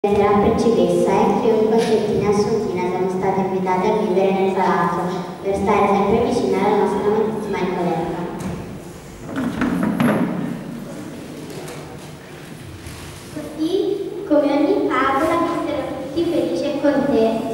La principessa e Concettina e Assuntina siamo state invitate a vivere nel palazzo per stare sempre vicine alla nostra amatissima Nicoletta. Così, come ogni favola, vissero tutti felici e contenti.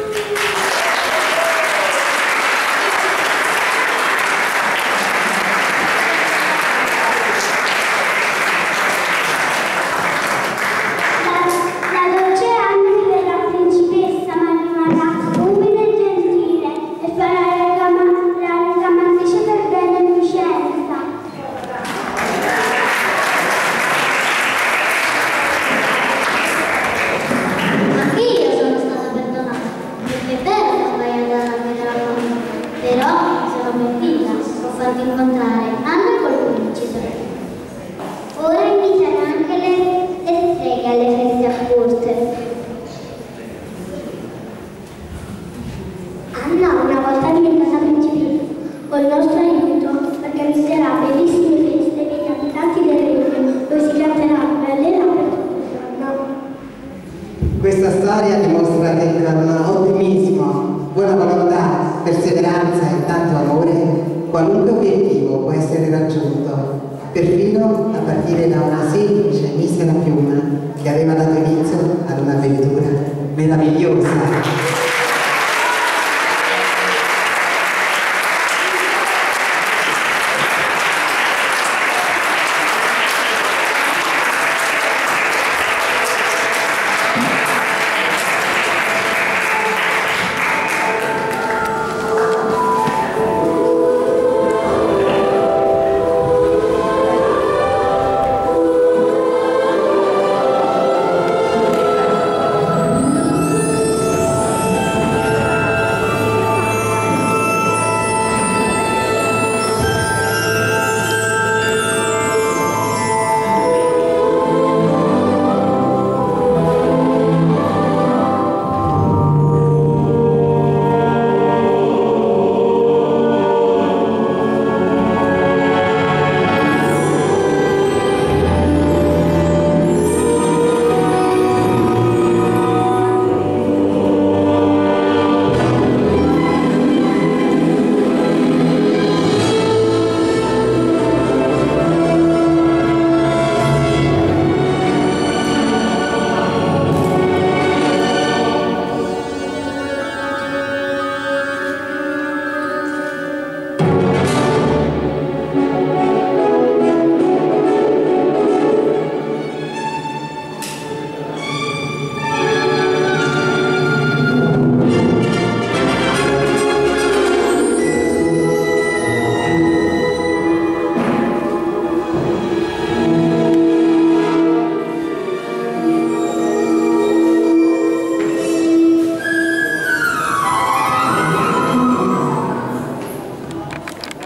Incontrare Anna col principe. Ora invitano anche le streghe alle feste a corte. Anna una volta diventata principessa, con il nostro aiuto organizzerà bellissime feste per gli abitanti del regno, dove si canterà belle per tutto il giorno. Questa storia dimostra che con ottimismo, buona volontà, perseveranza e tanto amore qualunque obiettivo può essere raggiunto, perfino a partire da una semplice misera piuma che aveva dato inizio ad un'avventura meravigliosa.